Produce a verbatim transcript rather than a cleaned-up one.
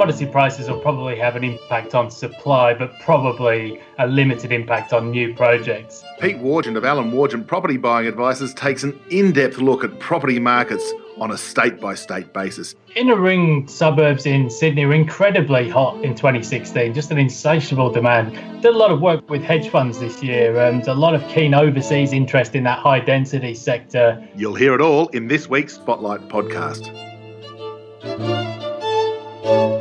commodity prices will probably have an impact on supply, but probably a limited impact on new projects. Pete Wargent of Allen Wargent Property Buying Advisors takes an in-depth look at property markets on a state-by-state basis. Inner ring suburbs in Sydney were incredibly hot in twenty sixteen, just an insatiable demand. Did a lot of work with hedge funds this year and a lot of keen overseas interest in that high-density sector. You'll hear it all in this week's Spotlight podcast.